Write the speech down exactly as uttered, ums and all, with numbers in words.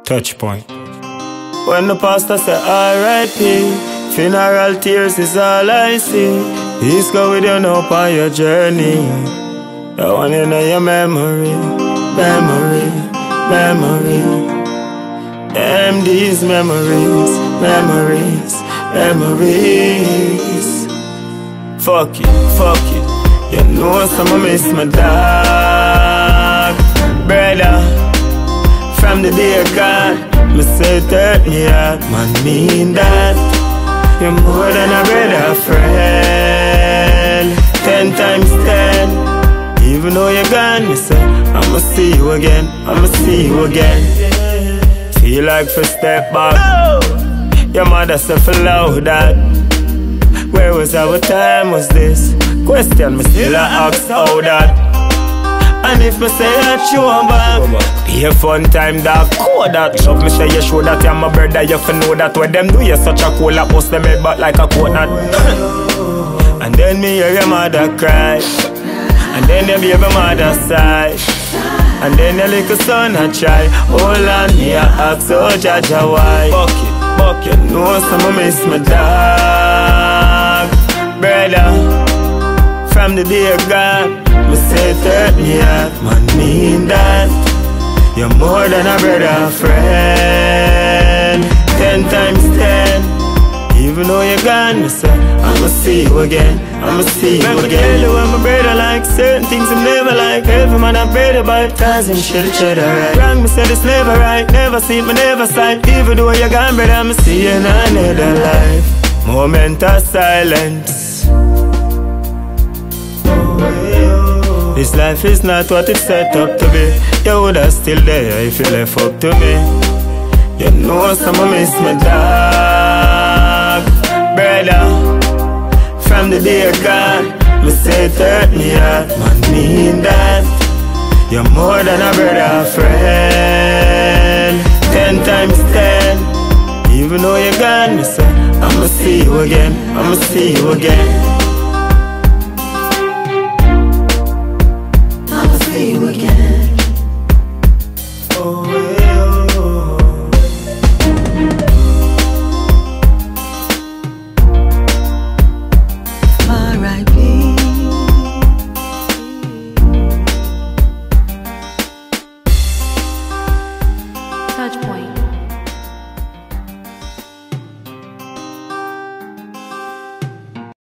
Touch point. When the pastor say R I P, funeral tears is all I see. Please go with you now on your journey. I want you know your memory, memory, memory. Them these memories, memories, memories. Fuck it, fuck it. You know some miss my dog, brother. From the day gone, me say it hurt me heart, man mean that. You're more than a brother, friend. Ten times ten. Even though you're gone, me say I'ma see you again, I'ma see you again. Feel like for step back. Your mother said for loud that. Where was our time was this? Question me still I ask how that. And if me say I show back, be a fun time that code that. Shove me say you show that you're my brother, you fi know that. When them do you such a cool that bust them head back like a coconut. And then me hear your mother cry, and then you baby mother sigh, and then your little son a try. Hold on me I ask so Jaja why. Fuck it, fuck it. You know some miss my dog, brother. From the day gone, me say it hurt me heart, man mean that. You're more than a brother, friend. Ten times ten. Even though you're gone, me say I'ma see you again, I'ma see you Remember again. Remember when my brother like certain things I never like. Every man I brother about cause him shit each other right. Wrong me said it's never right, never see me never sight. Even though you're gone, brother, I'ma see you in another life. Moment of silence. This life is not what it's set up to be. You woulda still there if you left up to me. You know some miss my dog, brother. From the day gone, me say it hurt me heart, man mean that. You're more than a brother, friend. Ten times ten. Even though you're gone, me say I'ma see you again, I'ma see you again.